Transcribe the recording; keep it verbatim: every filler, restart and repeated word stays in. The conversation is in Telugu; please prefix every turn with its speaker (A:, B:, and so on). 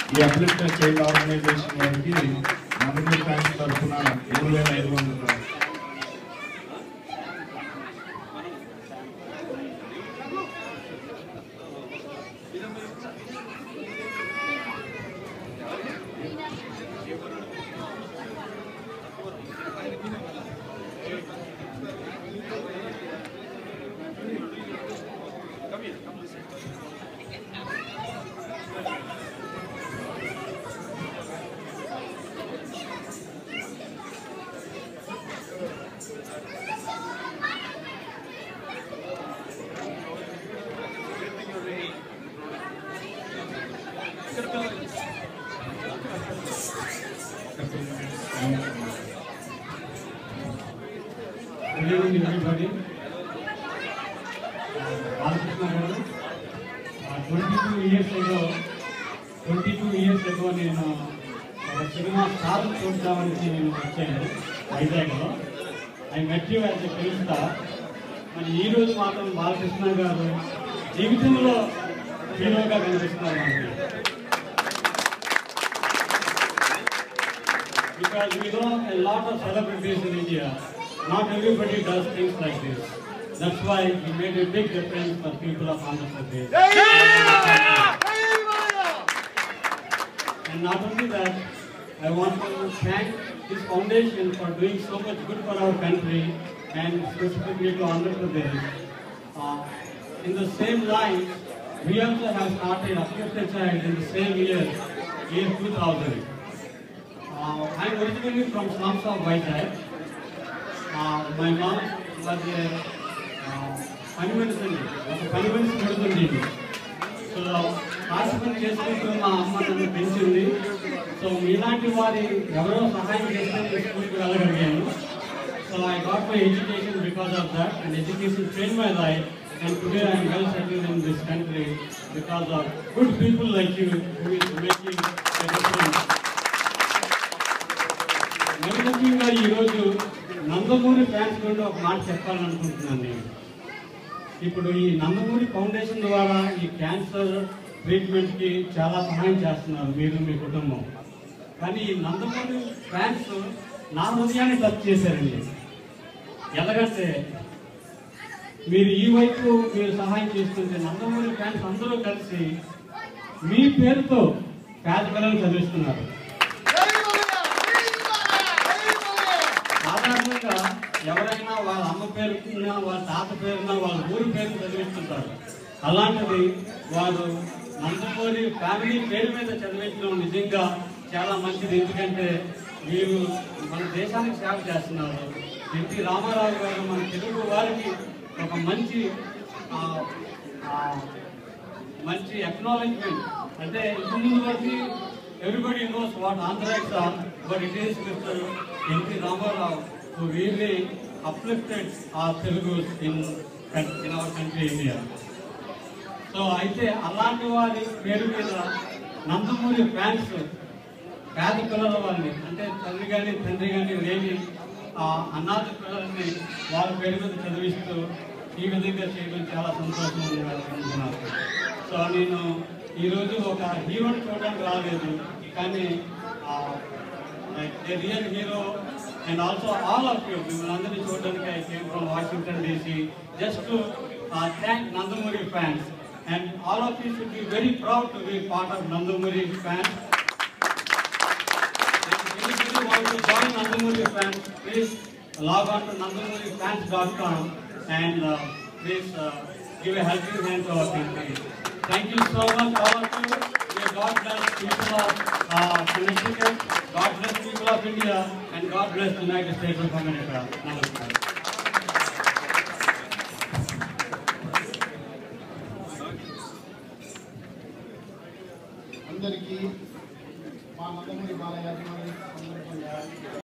A: ఈ అప్లిఫ్ట్ చైల్డ్ ఆర్గనైజేషన్ వారికి నందమూరి ఫ్యాన్స్ తరఫున మూడు వేల ఐదు వందలు. Good evening, everybody. Balakrishna garu. twenty-two years ago, twenty-two years ago, నేను ఒక సినిమా స్టార్ చూద్దామని నేను వచ్చాను వైజాగ్లో. I met you as a film star. మరి ఈ రోజు మాత్రం బాలకృష్ణ గారు జీవితంలో హీరోగా కనిపిస్తున్నారు మనకి. Because we know a lot of celebrities in India. Not everybody does things like this. That's why he made a big difference for people of Andhra Pradesh. And not only that, I want to thank this foundation for doing so much good for our country and specifically to Andhra Pradesh. Uh, in the same line, we also have started Uplift Child in the same year, year two thousand. Uh, I am originally from slums of Vizag. Uh, my mom was a convention, was a convention lady. So, hospital చేసుకుంటూ మా అమ్మ నన్ను పెంచింది. సో ఇలాంటి వారి ఎవరో సహాయం చేస్తే స్కూల్కి వెళ్ళగలిగాను. So I got my education because of that and education train my life and today I am well settled in this country because of good people like you who is making a difference. మరి ముఖ్యంగా ఈరోజు నందమూరి ఫ్యాన్స్ గురించి ఒక మాట చెప్పాలనుకుంటున్నాను నేను. ఇప్పుడు ఈ నందమూరి ఫౌండేషన్ ద్వారా ఈ క్యాన్సర్ ట్రీట్మెంట్కి చాలా సహాయం చేస్తున్నారు మీరు మీ కుటుంబం. కానీ ఈ నందమూరి ఫ్యాన్స్ నా హృదయాన్ని టచ్ చేశారండి. ఎలాగంటే మీరు ఈ వైపు మీరు సహాయం చేస్తుంటే నందమూరి ఫ్యాన్స్ అందరూ కలిసి మీ పేరుతో పేద పిల్లలు చదివిస్తున్నారు. సాధారణంగా ఎవరైనా వాళ్ళ అమ్మ పేరున్నా వాళ్ళ తాత పేరున్నా వాళ్ళ ఊరి పేరు చదివిస్తుంటారు. అలాంటిది వారు నందమూరి ఫ్యామిలీ పేరు మీద చదివించడం నిజంగా చాలా మంచిది. ఎందుకంటే వీరు మన దేశానికి సేవ చేస్తున్నారు. ఎన్టీ రామారావు గారు మన తెలుగు వారికి ఒక మంచి మంచి అక్నాలెడ్జ్మెంట్ అంటే ఇంతకుముందు వరకు everybody knows what Andhras are, but it is Mister N T Ramarao who really uplifted our Telugus in, in our country, India. So, అయితే అలాంటి వారి పేరు మీద నందమూరి ఫ్యాన్స్ పేద పిల్లల వారిని అంటే తల్లి కానీ తండ్రి కానీ లేని అనాథ పిల్లల్ని వాళ్ళ పేరు మీద చదివిస్తూ ఈ విధంగా చేయడం చాలా సంతోషంగా అనుకుంటున్నారు. సో నేను ఈరోజు ఒక హీరోని చూడడానికి రాలేదు, కానీ like a real hero and also all of you మిమ్మల్ని అందరినీ చూడడానికి I came from Washington DC just to thank Nandamuri fans and all of you should be very proud to be part of Nandamuri fans. Want to join Nandamuri Fans, please log on to nandamuri fans dot com and uh, please uh, give a helping hand to our country. Thank you so much, all of you. May God bless people of uh, Connecticut, God bless people of India, and God bless the United States of America. Namaskar.
B: అందరికీ మా నందమూరి బాలయ్య